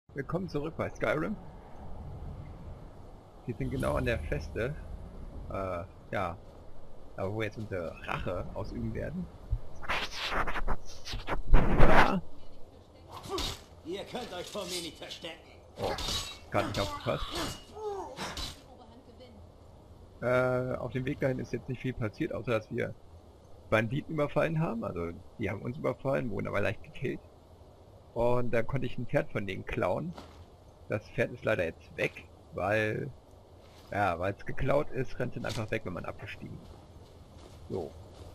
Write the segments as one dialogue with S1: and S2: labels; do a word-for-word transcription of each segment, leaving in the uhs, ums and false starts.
S1: Willkommen zurück bei Skyrim. Wir sind genau an der Feste, äh, ja, da wo wir jetzt unsere Rache ausüben werden. Ja.
S2: Ihr könnt euch vor mir nicht verstecken.
S1: Oh, gerade nicht aufgepasst. Äh, auf dem Weg dahin ist jetzt nicht viel passiert, außer dass wir Banditen überfallen haben. Also, die haben uns überfallen, wurden aber leicht gekillt. Und da konnte ich ein Pferd von denen klauen. Das Pferd ist leider jetzt weg, weil, ja, weil es geklaut ist, rennt es einfach weg, wenn man abgestiegen ist. So.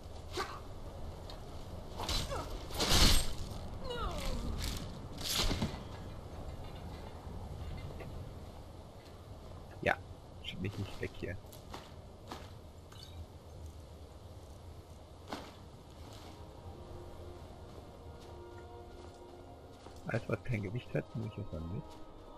S1: Ja, schieb mich nicht weg hier. Alles was kein Gewicht hat, nehme ich jetzt mal mit.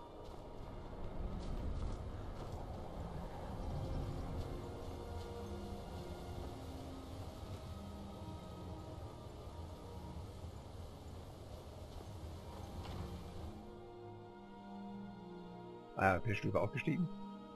S1: Ah, per Stufe aufgestiegen.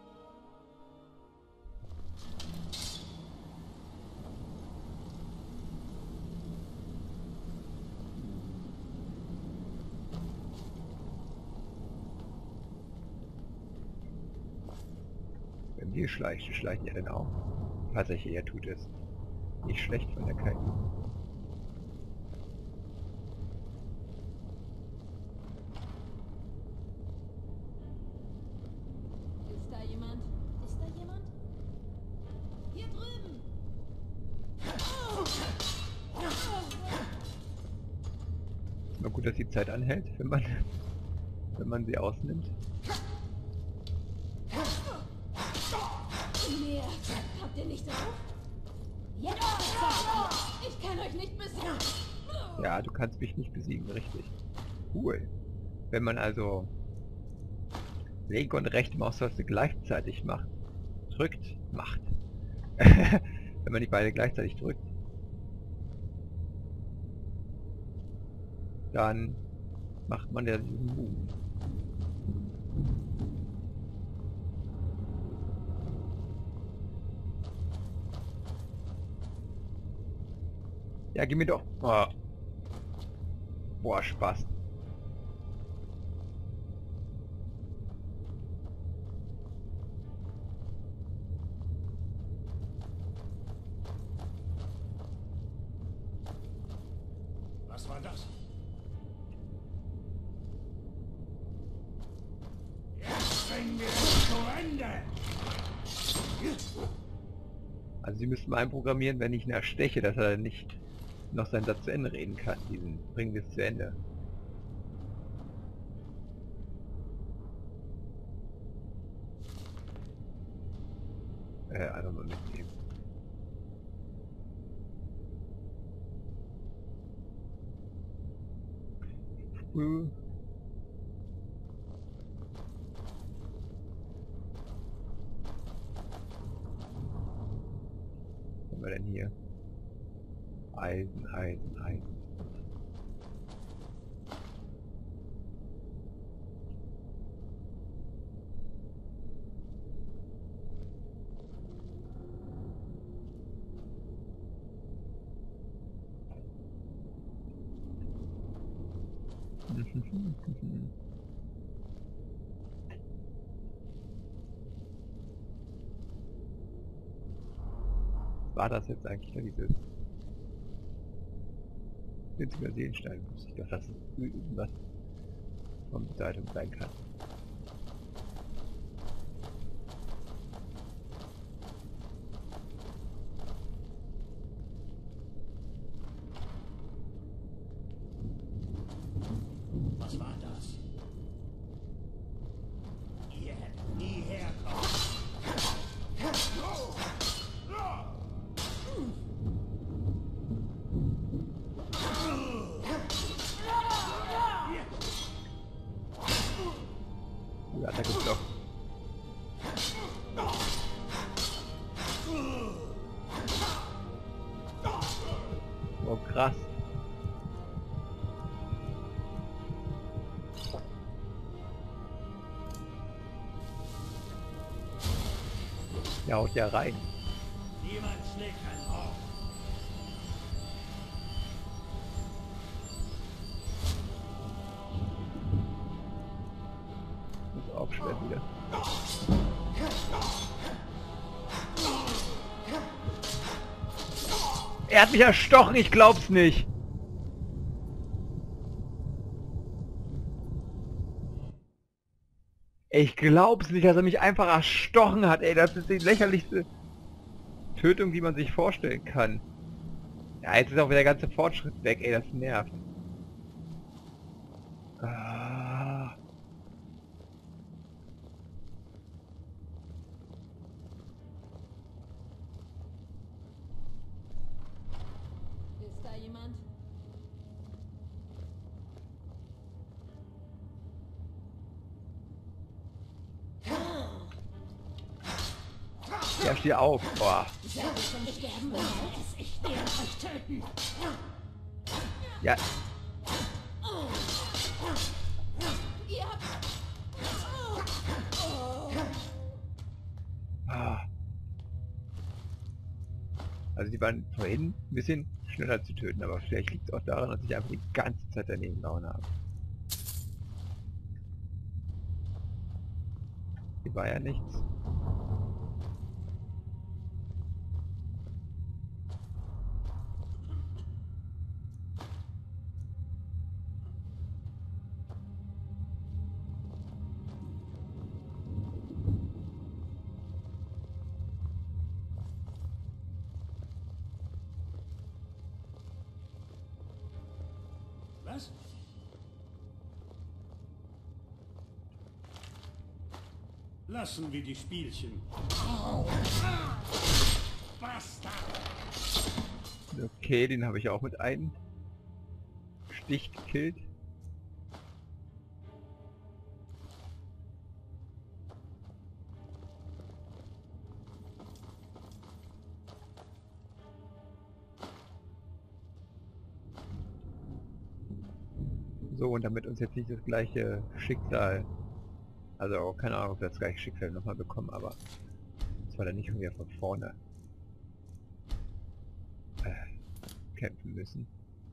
S1: Wenn wir schleichen, schleichen ja dann auch. Tatsächlich, er tut es. Nicht schlecht von der K I.
S3: Ist da jemand? Ist da jemand? Hier drüben!
S1: Ist mal gut, dass die Zeit anhält, wenn man wenn man sie ausnimmt.
S3: Mehr! Habt ihr nicht auf? Jetzt! Ich kann euch nicht besiegen!
S1: Ja, du kannst mich nicht besiegen, richtig. Cool. Wenn man also linke und rechte Maustaste gleichzeitig macht, drückt, macht. Wenn man nicht beide gleichzeitig drückt, dann macht man ja diesen Move. Ja, gib mir doch. Oh. Boah, Spaß.
S2: Was war das? Jetzt bringen wir es zu Ende!
S1: Also sie müssten mal einprogrammieren, wenn ich ihn ersteche, dass er nicht noch seinen Satz zu Ende reden kann. Diesen bringen wir es zu Ende. Äh, einfach mal mitnehmen. Uh. Was haben wir denn hier? Eisen, Eisen, Eisen. War das jetzt eigentlich nur dieses günstiger Seelenstein? Wusste ich doch, dass es irgendwas von Bedeutung sein kann.
S2: Was war das? Ihr hättet nie herkommen.
S1: Die Attacke blockt. Oh krass. Ja, haut ja rein.
S2: Niemand schlägt ein Horn.
S1: Ist auch schwer wieder. Er hat mich erstochen, ich glaub's nicht. Ich glaub's nicht, dass er mich einfach erstochen hat, ey. Das ist die lächerlichste Tötung, die man sich vorstellen kann. Ja, jetzt ist auch wieder der ganze Fortschritt weg, ey. Das nervt. Ah.
S3: Ist da jemand?
S1: Ja, steh auf. Boah.
S3: Seid ihr zum Sterben bereit? Ich werde euch töten.
S1: Ja.
S3: Ihr habt...
S1: Ah. Also die waren vorhin ein bisschen schneller zu töten, aber vielleicht liegt es auch daran, dass ich einfach die ganze Zeit daneben gehauen habe. Hier war ja nichts.
S2: Was? Lassen wir die Spielchen. Bastard!
S1: Okay, den habe ich auch mit einem Stich gekillt. So, und damit uns jetzt nicht das gleiche Schicksal, also keine Ahnung, ob wir das gleiche Schicksal nochmal bekommen, aber das war dann nicht schon wieder von vorne äh, kämpfen müssen.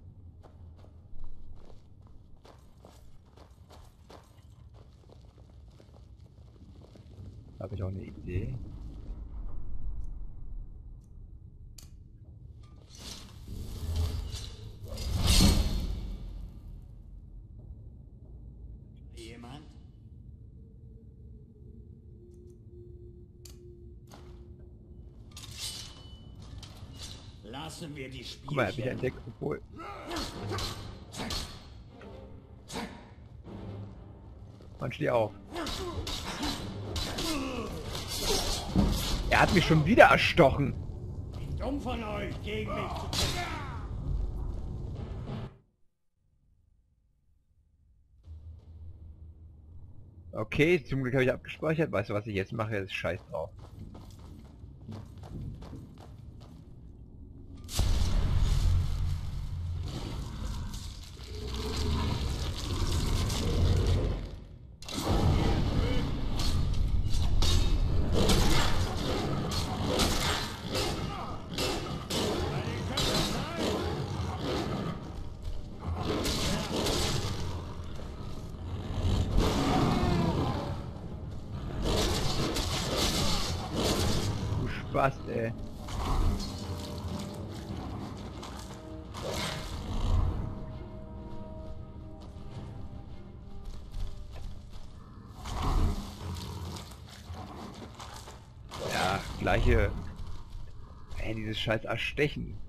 S1: Habe ich auch eine Idee.
S2: Jemand? Lassen wir die Spielchen.
S1: Guck mal, er hat mich entdeckt, obwohl... Man steht auf. Er hat mich schon wieder erstochen.
S2: Wie dumm von euch, gegen mich zu kämpfen.
S1: Okay, zum Glück habe ich abgespeichert. Weißt du, was ich jetzt mache? Ist scheiß drauf. Spaß, ey. Ja, gleiche... Ey, dieses scheiß Erstechen.